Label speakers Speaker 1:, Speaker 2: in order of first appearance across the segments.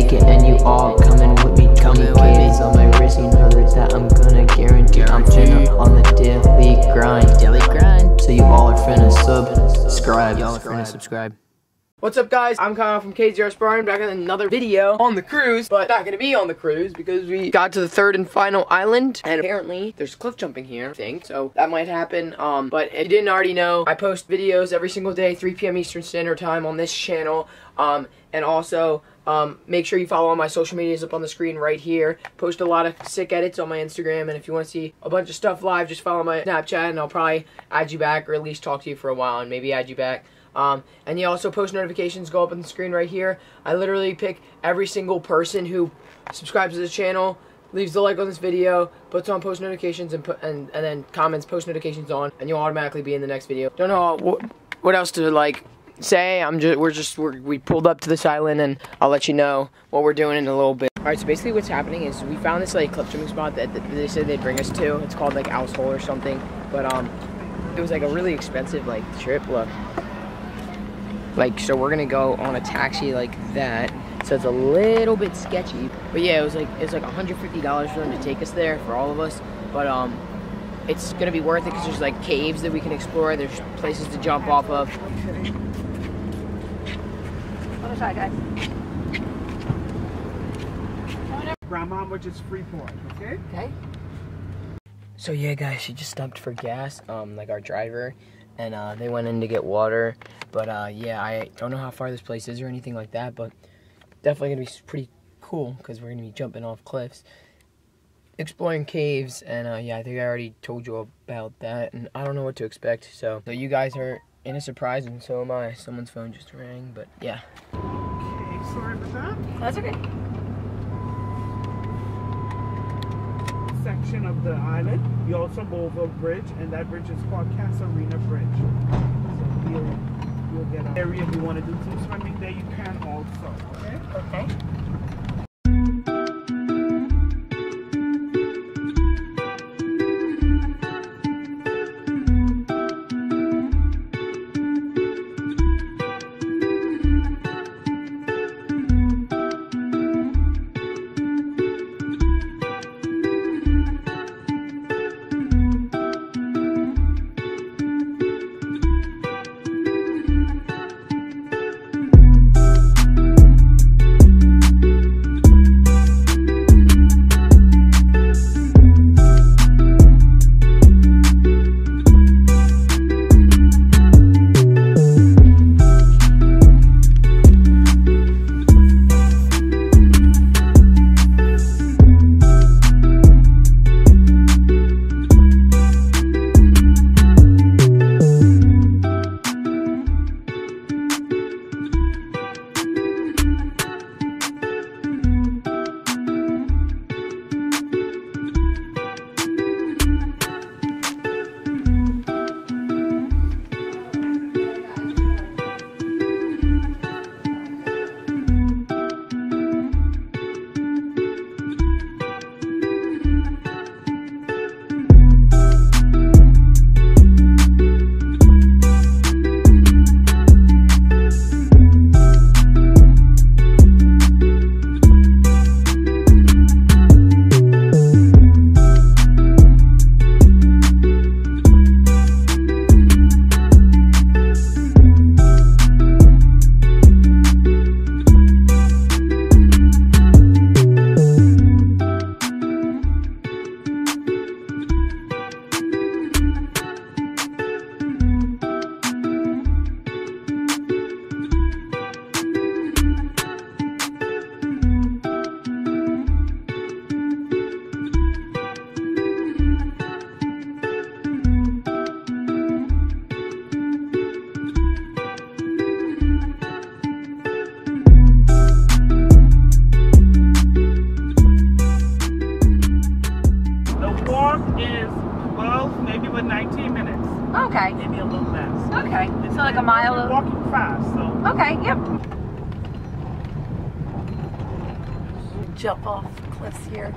Speaker 1: make it, and you all coming with me. Coming cadence on my wrist, you know that I'm gonna guarantee. I'm finna on the daily grind. So you all are finna subscribe. Y'all are finna subscribe.
Speaker 2: What's up, guys? I'm Kyle from Spartan, back in another video on the cruise, but not gonna be on the cruise because we got to the third and final island, and apparently there's cliff jumping here, I think, so that might happen. But if you didn't already know, I post videos every single day, 3 p.m. Eastern Standard Time on this channel, and also make sure you follow all my social medias up on the screen right here. Post a lot of sick edits on my Instagram, and if you want to see a bunch of stuff live, just follow my Snapchat, and I'll probably add you back, or at least talk to you for a while, and maybe add you back. And you also post notifications go up on the screen right here. I literally pick every single person who subscribes to the channel, leaves the like on this video, puts on post notifications, and then comments post notifications on, and you'll automatically be in the next video. Don't know what else to like say. We pulled up to this island, and I'll let you know what we're doing in a little bit. Alright, so basically what's happening is we found this like cliff jumping spot that they said they'd bring us to. It's called like Owl's Hole or something, but it was like a really expensive like trip. Look. Like, so we're gonna go on a taxi like that, so it's a little bit sketchy. But yeah, it's like $150 for them to take us there for all of us. But it's gonna be worth it because there's like caves that we can explore. There's places to jump off of.
Speaker 3: Other side, guys.
Speaker 4: Grandma, which is Freeport, okay?
Speaker 2: Okay. So yeah, guys, she just stopped for gas. Like our driver. And they went in to get water, but yeah, I don't know how far this place is or anything like that, but definitely gonna be pretty cool because we're gonna be jumping off cliffs, exploring caves, and yeah, I think I already told you about that, and I don't know what to expect. So you guys are in a surprise, and so am I. Someone's phone just rang, but yeah.
Speaker 4: Okay, sorry about that.
Speaker 3: That's okay.
Speaker 4: Section of the island. You also go over a bridge, and that bridge is called Casarina Bridge. So you'll get an area if you want to do some swimming there, you can also, okay?
Speaker 3: Okay. Okay.
Speaker 4: Maybe a little less.
Speaker 3: Okay. So like a mile.
Speaker 4: We're walking fast, so.
Speaker 3: Okay. Yep. Jump off cliffs here.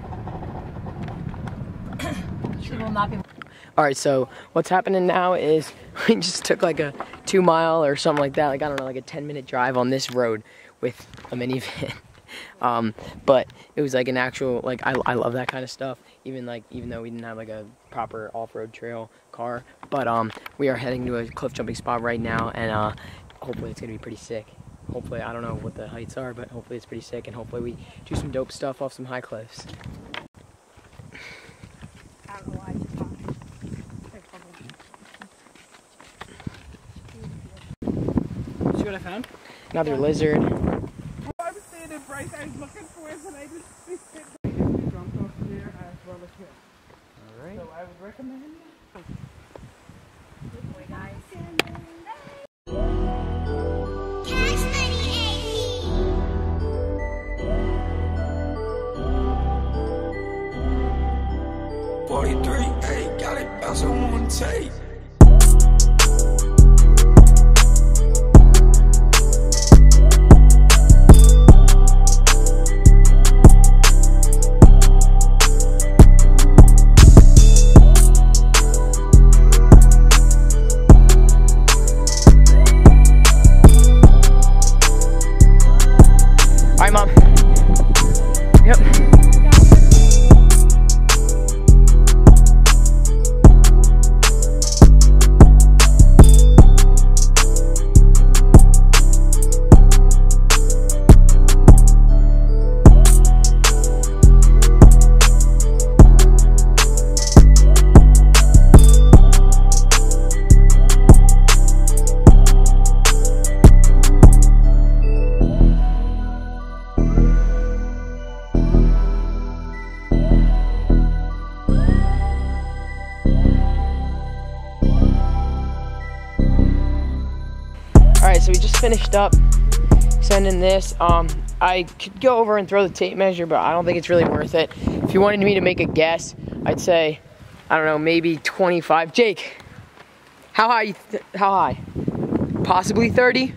Speaker 3: She will not be.
Speaker 2: Alright, so what's happening now is we just took like a 2 mile or something like that, like I don't know, like a 10-minute drive on this road with a minivan. But it was like an actual, like, I love that kind of stuff. Even though we didn't have like a proper off-road trail car, but we are heading to a cliff jumping spot right now, and hopefully it's gonna be pretty sick. Hopefully, I don't know what the heights are, but hopefully it's pretty sick, and hopefully we do some dope stuff off some high cliffs.
Speaker 3: I don't know why I just thought.
Speaker 4: See what I found?
Speaker 2: Another lizard.
Speaker 4: I was standing right, I was looking for it, and I didn't see it. We jumped off there as well as here.
Speaker 2: Alright.
Speaker 4: So I would recommend.
Speaker 3: Good boy, guys.
Speaker 5: Hey, got it bouncing on tape.
Speaker 2: Alright, Mom. Yep. Alright, so we just finished up sending this. I could go over and throw the tape measure, but I don't think it's really worth it. If you wanted me to make a guess, I'd say, I don't know, maybe 25. Jake, how high? How high? Possibly 30?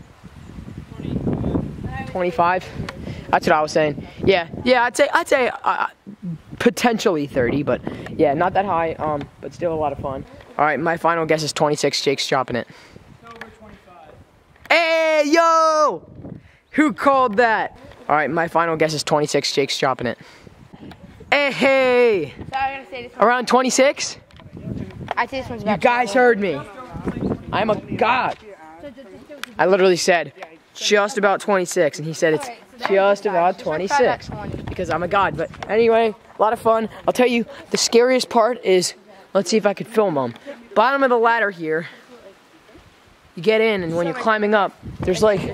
Speaker 2: 25? That's what I was saying. Yeah, I'd say potentially 30, but yeah, not that high, but still a lot of fun. Alright, my final guess is 26. Jake's dropping it. Hey, yo! Who called that? All right, my final guess is 26. Jake's dropping it. Hey!
Speaker 3: So I'm gonna say this one.
Speaker 2: Around 26?
Speaker 3: I'd say this one's about
Speaker 2: You guys heard me. I'm a god. I literally said just about 26, and he said it's just about 26 because I'm a god. But anyway, a lot of fun. I'll tell you, the scariest part is, let's see if I could film them. Bottom of the ladder here. You get in, and when you're climbing up, there's like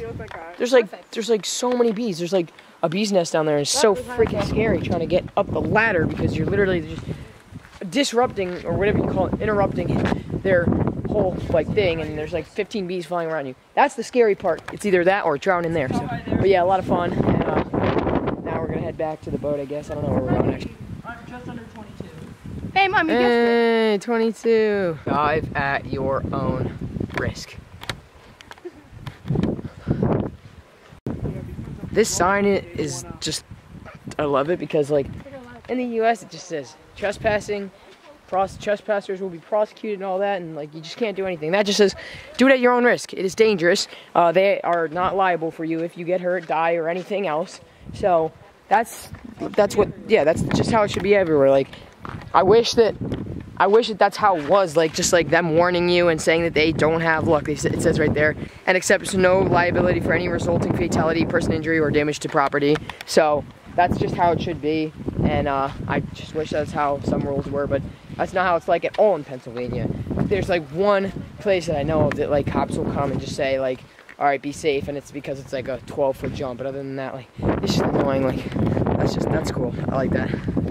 Speaker 2: so many bees. There's like a bee's nest down there, and it's so freaking scary trying to get up the ladder because you're literally just disrupting, or whatever you call it, interrupting their whole like thing, and there's like 15 bees flying around you. That's the scary part. It's either that or drowning there. So, but yeah, a lot of fun. And now we're gonna head back to the boat, I guess. I don't know where we're going actually.
Speaker 4: Just under 22.
Speaker 3: Hey, Mom, you guessed it.
Speaker 2: Hey, 22. Dive at your own risk. This sign is just, I love it because like in the US it just says trespassing, trespassers will be prosecuted and all that, and like you just can't do anything. That just says do it at your own risk. It is dangerous. They are not liable for you if you get hurt, die, or anything else. So that's just how it should be everywhere. Like I wish that that's how it was, like just like them warning you and saying that they don't have, look, it says right there, and accepts no liability for any resulting fatality, person injury, or damage to property. So that's just how it should be, and I just wish that's how some rules were, but that's not how it's like at all in Pennsylvania. There's like one place that I know of that like cops will come and just say like, all right, be safe, and it's because it's like a 12-foot jump, but other than that, like, it's just annoying. Like, that's cool. I like that.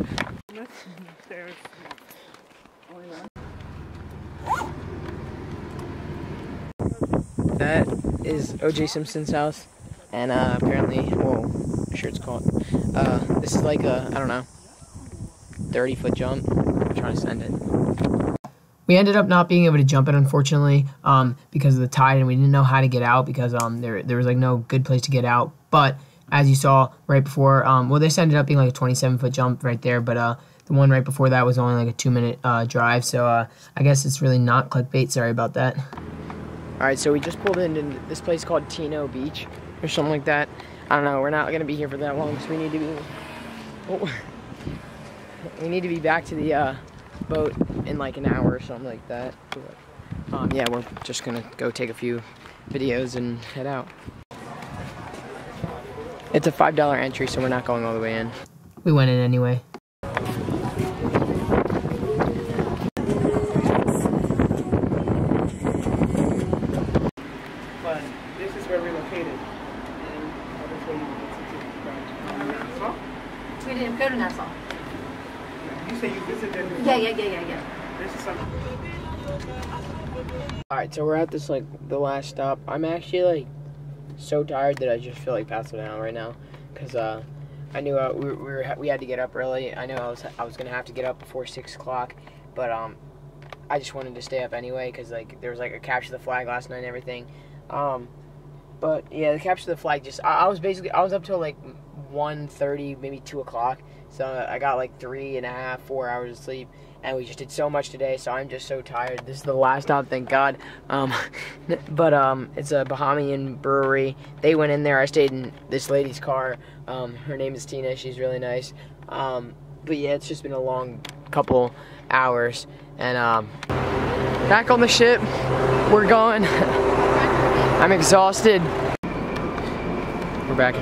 Speaker 2: That is O.J. Simpson's house, and apparently, whoa, I'm sure it's called. This is like a, I don't know, 30-foot jump. I'm trying to send it. We ended up not being able to jump it, unfortunately, because of the tide, and we didn't know how to get out because there was like no good place to get out. But as you saw right before, well, this ended up being like a 27-foot jump right there, but the one right before that was only like a 2-minute drive. So I guess it's really not clickbait. Sorry about that. All right, so we just pulled into this place called Tino Beach or something like that. I don't know, we're not gonna be here for that long, so we need to be, we need to be back to the boat in like an hour or something like that. Yeah, we're just gonna go take a few videos and head out. It's a $5 entry, so we're not going all the way in. We went in anyway.
Speaker 4: But this is where we're located. And that is where you can visit Nassau.
Speaker 3: We didn't go to Nassau.
Speaker 4: You say you visited Nassau.
Speaker 3: Yeah.
Speaker 4: This is something.
Speaker 2: Alright, so we're at this, like, the last stop. I'm actually, like, so tired that I just feel like passing out right now. Because, I knew we had to get up early. I know I was going to have to get up before 6 o'clock. But, I just wanted to stay up anyway. Because, like, there was, like, a capture the flag last night and everything. But, yeah, the capture the flag just... I was up till, like, 1:30, maybe 2 o'clock. So, I got, like, 3.5, 4 hours of sleep. And we just did so much today, so I'm just so tired. This is the last stop, thank God. But it's a Bahamian brewery. They went in there. I stayed in this lady's car. Her name is Tina. She's really nice. But yeah, it's just been a long couple hours. And back on the ship. We're going. I'm exhausted. We're back.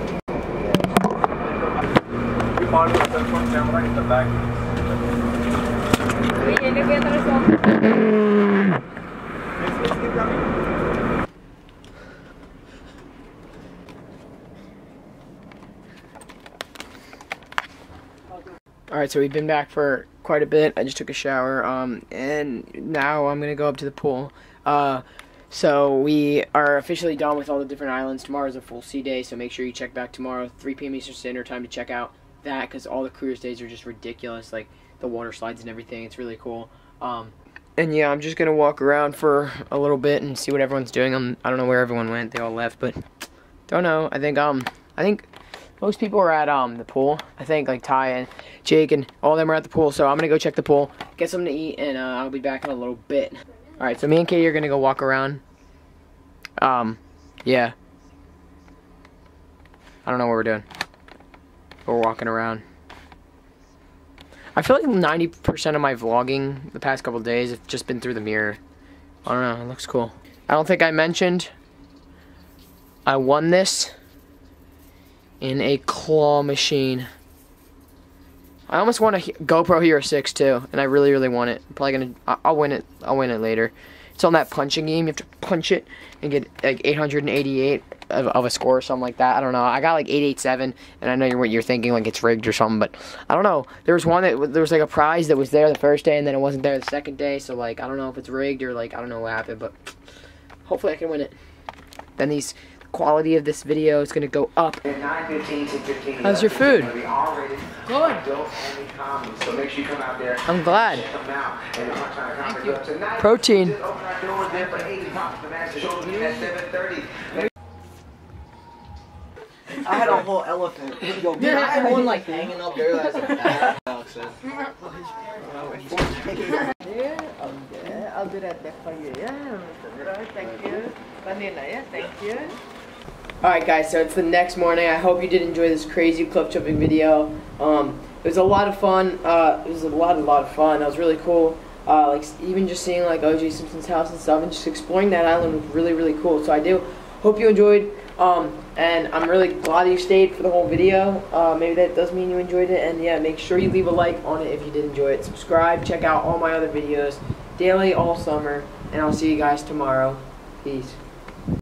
Speaker 2: Alright, so we've been back for quite a bit. I just took a shower, and now I'm gonna go up to the pool. So we are officially done with all the different islands. Tomorrow's a full sea day, so make sure you check back tomorrow, 3 p.m. Eastern Standard Time, to check out that, because all the cruise days are just ridiculous, like the water slides and everything. It's really cool. And yeah, I'm just gonna walk around for a little bit and see what everyone's doing. I don't know where everyone went. They all left, but don't know. I think most people are at the pool. I think like Ty and Jake and all of them are at the pool. So I'm gonna go check the pool, get something to eat, and I'll be back in a little bit. All right, so me and Katie are gonna go walk around. Yeah. I don't know what we're doing. But we're walking around. I feel like 90% of my vlogging the past couple of days have just been through the mirror. I don't know, it looks cool. I don't think I mentioned I won this in a claw machine. I almost won a GoPro Hero 6 too, and I really, really want it. I'm probably gonna, I'll win it later. It's on that punching game. You have to punch it and get like 888 of a score or something like that. I don't know. I got like 887, and I know what you're thinking, like it's rigged or something, but I don't know. There was one that there was like a prize that was there the first day, and then it wasn't there the second day. So like I don't know if it's rigged or like I don't know what happened, but hopefully I can win it. Then the quality of this video is gonna go up. How's your food? Good. So make sure you come out there. I'm glad. Thank you. Protein.
Speaker 1: I had a whole elephant. Dude, I had one like hanging up there. That's yeah,
Speaker 2: I'll do that there for you. Yeah, thank you. Vanilla, yeah, thank you. Alright guys, so it's the next morning. I hope you did enjoy this crazy cliff jumping video. It was a lot of fun. It was a lot of fun. That was really cool. Like even just seeing like OJ Simpson's house and stuff, and just exploring that island was really, really cool. So I do hope you enjoyed. And I'm really glad you stayed for the whole video. Maybe that does mean you enjoyed it. And yeah, make sure you leave a like on it if you did enjoy it. Subscribe. Check out all my other videos daily all summer. And I'll see you guys tomorrow. Peace.